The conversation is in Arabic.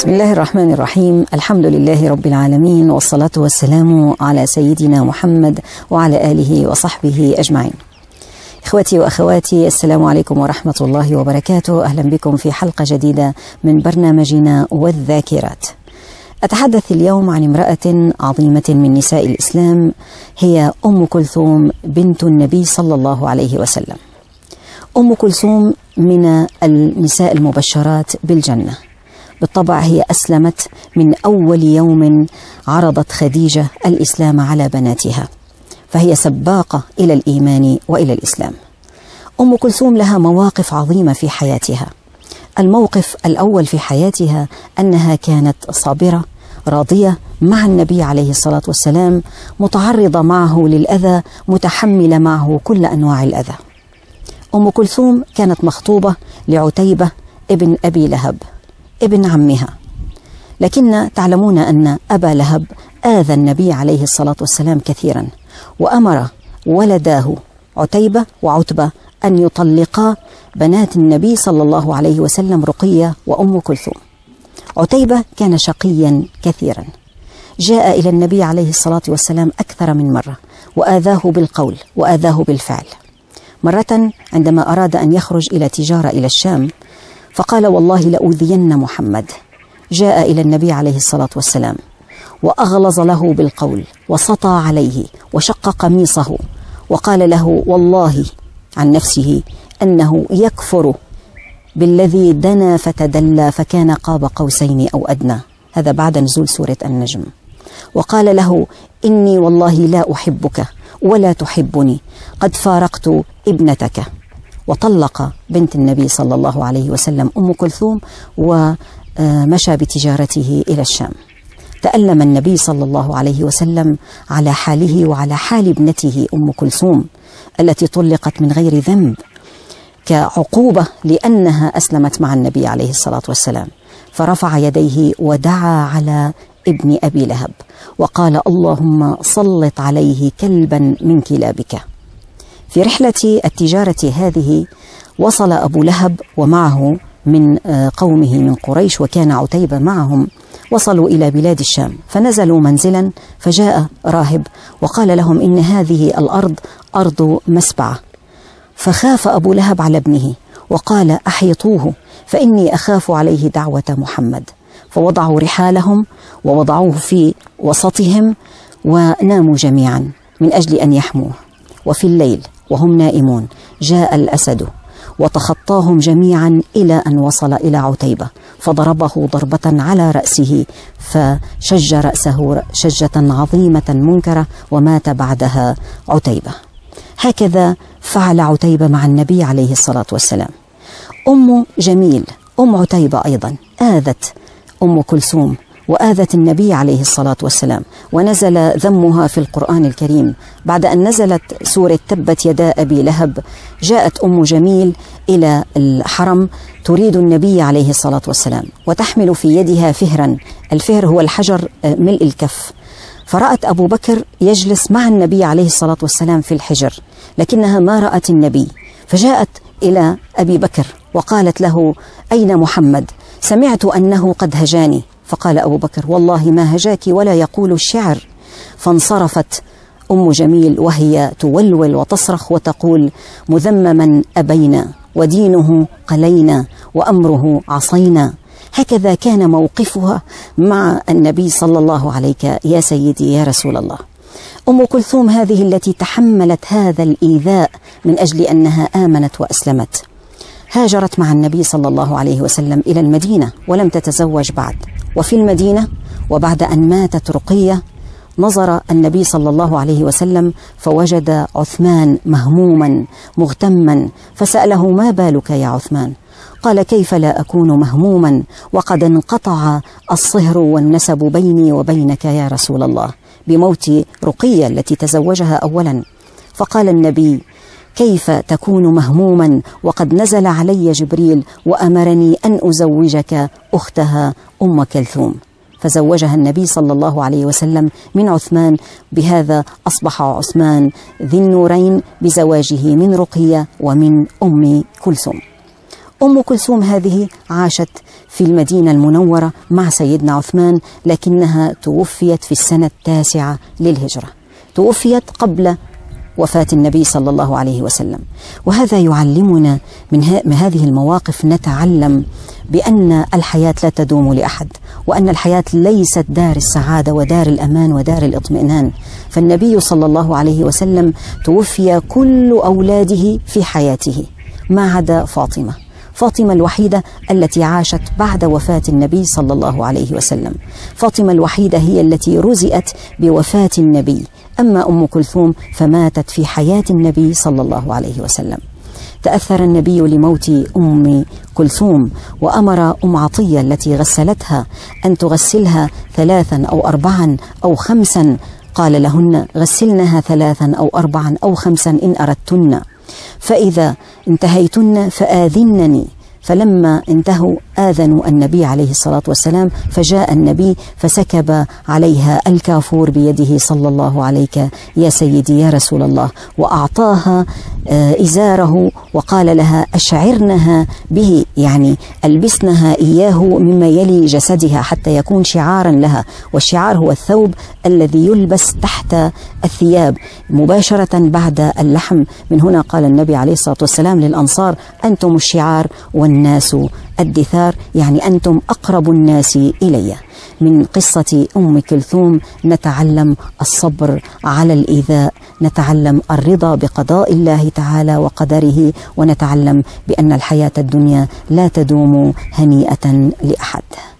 بسم الله الرحمن الرحيم. الحمد لله رب العالمين، والصلاة والسلام على سيدنا محمد وعلى آله وصحبه أجمعين. إخوتي وأخواتي، السلام عليكم ورحمة الله وبركاته. أهلا بكم في حلقة جديدة من برنامجنا والذاكرات. أتحدث اليوم عن امرأة عظيمة من نساء الإسلام، هي أم كلثوم بنت النبي صلى الله عليه وسلم. أم كلثوم من النساء المبشرات بالجنة. بالطبع هي أسلمت من أول يوم عرضت خديجة الإسلام على بناتها، فهي سباقة إلى الإيمان وإلى الإسلام. أم كلثوم لها مواقف عظيمة في حياتها. الموقف الأول في حياتها أنها كانت صابرة راضية مع النبي عليه الصلاة والسلام، متعرضة معه للأذى، متحملة معه كل أنواع الأذى. أم كلثوم كانت مخطوبة لعتيبة ابن أبي لهب ابن عمها، لكن تعلمون أن أبا لهب آذى النبي عليه الصلاة والسلام كثيرا، وأمر ولداه عتيبة وعتبة أن يطلقا بنات النبي صلى الله عليه وسلم، رقية وأم كلثوم. عتيبة كان شقيا كثيرا، جاء إلى النبي عليه الصلاة والسلام أكثر من مرة، وآذاه بالقول وآذاه بالفعل. مرة عندما أراد أن يخرج إلى تجارة إلى الشام، فقال: والله لأوذين محمد. جاء إلى النبي عليه الصلاة والسلام وأغلظ له بالقول، وسطى عليه وشق قميصه، وقال له والله عن نفسه أنه يكفر بالذي دنا فتدلى فكان قاب قوسين أو أدنى. هذا بعد نزول سورة النجم. وقال له: إني والله لا أحبك ولا تحبني، قد فارقت ابنتك. وطلق بنت النبي صلى الله عليه وسلم أم كلثوم، ومشى بتجارته إلى الشام. تألم النبي صلى الله عليه وسلم على حاله وعلى حال ابنته أم كلثوم التي طلقت من غير ذنب، كعقوبة لأنها أسلمت مع النبي عليه الصلاة والسلام. فرفع يديه ودعا على ابن أبي لهب وقال: اللهم سلط عليه كلبا من كلابك. في رحلة التجارة هذه وصل أبو لهب ومعه من قومه من قريش، وكان عتيبة معهم، وصلوا إلى بلاد الشام، فنزلوا منزلا، فجاء راهب وقال لهم إن هذه الأرض أرض مسبعة. فخاف أبو لهب على ابنه وقال: أحيطوه فإني أخاف عليه دعوة محمد. فوضعوا رحالهم ووضعوه في وسطهم وناموا جميعا من أجل أن يحموه. وفي الليل وهم نائمون جاء الأسد وتخطاهم جميعا إلى أن وصل إلى عتيبة، فضربه ضربة على رأسه، فشج رأسه شجة عظيمة منكرة، ومات بعدها عتيبة. هكذا فعل عتيبة مع النبي عليه الصلاة والسلام. أم جميل أم عتيبة أيضا آذت أم كلثوم وآذت النبي عليه الصلاة والسلام، ونزل ذمها في القرآن الكريم. بعد أن نزلت سورة تبت يدا أبي لهب، جاءت أم جميل إلى الحرم تريد النبي عليه الصلاة والسلام، وتحمل في يدها فهرا. الفهر هو الحجر ملء الكف. فرأت أبو بكر يجلس مع النبي عليه الصلاة والسلام في الحجر، لكنها ما رأت النبي، فجاءت إلى أبي بكر وقالت له: أين محمد؟ سمعت أنه قد هجاني. فقال أبو بكر: والله ما هجاك ولا يقول الشعر. فانصرفت أم جميل وهي تولول وتصرخ وتقول: مذمما أبينا ودينه قلينا وأمره عصينا. هكذا كان موقفها مع النبي صلى الله عليك يا سيدي يا رسول الله. أم كلثوم هذه التي تحملت هذا الإيذاء من أجل أنها آمنت وأسلمت. هاجرت مع النبي صلى الله عليه وسلم إلى المدينة ولم تتزوج بعد. وفي المدينة وبعد أن ماتت رقية، نظر النبي صلى الله عليه وسلم فوجد عثمان مهموما مغتما، فسأله: ما بالك يا عثمان؟ قال: كيف لا أكون مهموما وقد انقطع الصهر والنسب بيني وبينك يا رسول الله، بموت رقية التي تزوجها أولا. فقال النبي: كيف تكون مهموما وقد نزل علي جبريل وأمرني أن أزوجك أختها أم كلثوم. فزوجها النبي صلى الله عليه وسلم من عثمان. بهذا أصبح عثمان ذي النورين بزواجه من رقية ومن أم كلثوم. أم كلثوم هذه عاشت في المدينة المنورة مع سيدنا عثمان، لكنها توفيت في السنة 9 للهجرة، توفيت قبل وفاة النبي صلى الله عليه وسلم. وهذا يعلمنا من هذه المواقف نتعلم بأن الحياة لا تدوم لأحد، وأن الحياة ليست دار السعادة ودار الأمان ودار الاطمئنان. فالنبي صلى الله عليه وسلم توفي كل أولاده في حياته ما عدا فاطمة، فاطمة الوحيدة التي عاشت بعد وفاة النبي صلى الله عليه وسلم. فاطمة الوحيدة هي التي رزئت بوفاة النبي، أما أم كلثوم فماتت في حياة النبي صلى الله عليه وسلم. تأثر النبي لموت أم كلثوم، وأمر أم عطية التي غسلتها أن تغسلها 3 أو 4 أو 5، قال لهن غسلنها 3 أو 4 أو 5 إن أردتن، فإذا انتهيتن فآذنني. فلما انتهوا آذنوا النبي عليه الصلاة والسلام، فجاء النبي فسكب عليها الكافور بيده صلى الله عليك يا سيدي يا رسول الله، وأعطاها إزاره وقال لها أشعرنها به، يعني ألبسنها إياه مما يلي جسدها حتى يكون شعارا لها، والشعار هو الثوب الذي يلبس تحت الثياب مباشرة بعد اللحم. من هنا قال النبي عليه الصلاة والسلام للأنصار أنتم الشعار والناس الدثار، يعني أنتم أقرب الناس إلي. من قصة أم كلثوم نتعلم الصبر على الإيذاء، نتعلم الرضا بقضاء الله تعالى وقدره، ونتعلم بأن الحياة الدنيا لا تدوم هنيئة لأحد.